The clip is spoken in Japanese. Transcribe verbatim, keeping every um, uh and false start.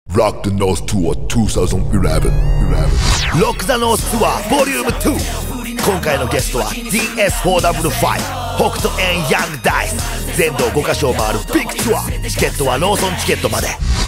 Rock the North Tour にせんじゅういち ロック・ザ・ノースツアーボリュームツー。今回のゲストは ディーエスフォーダブリューファイブ 北斗&ヤングダイス。全道ごカ所を回るビッグツアー。チケットはローソンチケットまで。